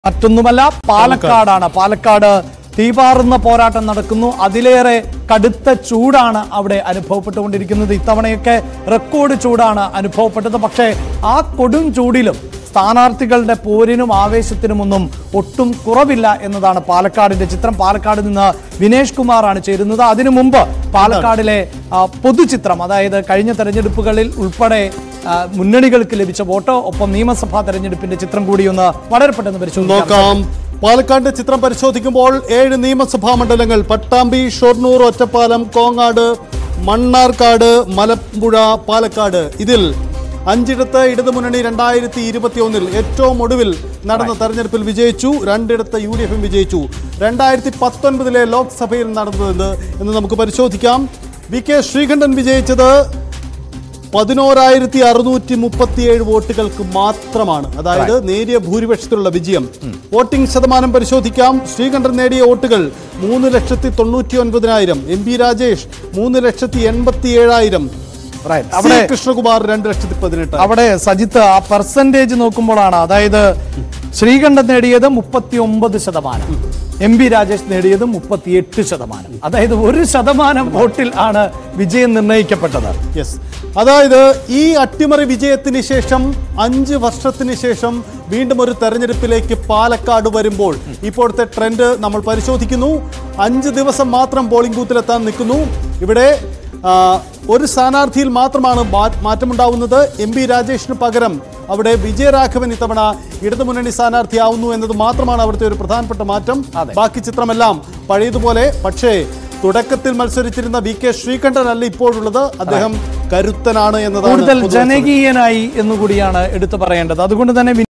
മറ്റൊന്നുമല്ല പാലക്കാടാണ്. പാലക്കാട് തീപാറുന്ന പോരാട്ടം നടക്കുന്നു. അതിലേറെ കടുത്ത ചൂടാണ് അവിടെ അനുഭവപ്പെട്ടുകൊണ്ടിരിക്കുന്നത്. ഇത്തവണയൊക്കെ റെക്കോർഡ് ചൂടാണ് അനുഭവപ്പെട്ടത്. പക്ഷേ ആ കൊടും ചൂടിലും സ്ഥാനാർത്ഥികളുടെ പോരിനും ആവേശത്തിനുമൊന്നും ഒട്ടും കുറവില്ല എന്നതാണ് പാലക്കാടിന്റെ ചിത്രം. പാലക്കാട് നിന്ന് വിനേഷ് കുമാറാണ് ചേരുന്നത്. അതിനു മുമ്പ് പാലക്കാടിലെ പൊതുചിത്രം, അതായത് കഴിഞ്ഞ തെരഞ്ഞെടുപ്പുകളിൽ ഉൾപ്പെടെ മുന്നണികൾക്ക് ലഭിച്ച വോട്ട്, ഒപ്പം നിയമസഭാ തെരഞ്ഞെടുപ്പിന്റെ ചിത്രം കൂടി ഒന്ന് വളരെ പെട്ടെന്ന് പരിശോധിക്കാം. പാലക്കാടിന്റെ ചിത്രം പരിശോധിക്കുമ്പോൾ 7 നിയമസഭാ മണ്ഡലങ്ങൾ: പട്ടാമ്പി, ഷൊർണൂർ, ഒറ്റപ്പാലം, കോങ്ങാട്, മണ്ണാർക്കാട്, മലമ്പുഴ, പാലക്കാട്. ഇതിൽ 5ഇടത്ത് ഇടതുമുന്നണി 2021 ഏറ്റവും ഒടുവിൽ നടന്ന തെരഞ്ഞെടുപ്പിൽ വിജയിച്ചു. 2ഇടത്ത് UDF വിജയിച്ചു. 2019 ലോക്സഭയിൽ നടന്നത് എന്ന് നമുക്ക് പരിശോധിക്കാം. VK ശ്രീകണ്ഠൻ വിജയിച്ചത് 11,637 വോട്ടുകൾക്ക് മാത്രമാണ്. അതായത് നേരിയ ഭൂരിപക്ഷത്തിലുള്ള വിജയം. വോട്ടിംഗ് ശതമാനം പരിശോധിക്കാം. ശ്രീകണ്ഠൻ നേടിയ വോട്ടുകൾ 3,99,000. MP രാജേഷ് 3,87,000. കൃഷ്ണകുമാർ 2,18,000. അവിടെ സജിത്ത് ആ പെർസെന്റേജ് നോക്കുമ്പോഴാണ്, അതായത് ശ്രീകണ്ഠൻ നേടിയത് 39%, MP രാജേഷ് നേടിയത് 38%. അതായത് 1% വോട്ടിൽ ആണ് വിജയം നിർണയിക്കപ്പെട്ടത്. യെസ്, അതായത് ഈ അട്ടിമറി വിജയത്തിന് ശേഷം 5 വർഷത്തിന് ശേഷം വീണ്ടും ഒരു തെരഞ്ഞെടുപ്പിലേക്ക് പാലക്കാട് വരുമ്പോൾ ഇപ്പോഴത്തെ ട്രെൻഡ് നമ്മൾ പരിശോധിക്കുന്നു. 5 ദിവസം മാത്രം പോളിംഗ് ബൂത്തിലെത്താൻ നിൽക്കുന്നു. ഇവിടെ ഒരു സ്ഥാനാർത്ഥിയിൽ മാത്രമാണ് മാറ്റമുണ്ടാവുന്നത്. MP രാജേഷിന് പകരം അവിടെ വിജയരാഘവൻ ഇത്തവണ ഇടതുമുന്നണി സ്ഥാനാർത്ഥിയാവുന്നു എന്നത് മാത്രമാണ് അവിടുത്തെ ഒരു പ്രധാനപ്പെട്ട മാറ്റം. ബാക്കി ചിത്രമെല്ലാം പഴയതുപോലെ. പക്ഷേ തുടക്കത്തിൽ മത്സരിച്ചിരുന്ന VK ശ്രീകണ്ഠൻ അല്ല ഇപ്പോഴുള്ളത്. അദ്ദേഹം കരുത്തനാണ് എന്നതാണ്, കൂടുതൽ ജനകീയനായി എന്നുകൂടിയാണ് എടുത്തു പറയേണ്ടത്. അതുകൊണ്ട് തന്നെ